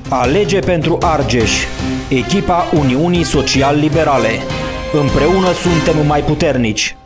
Alege pentru Argeș, echipa Uniunii Social-Liberale. Împreună suntem mai puternici.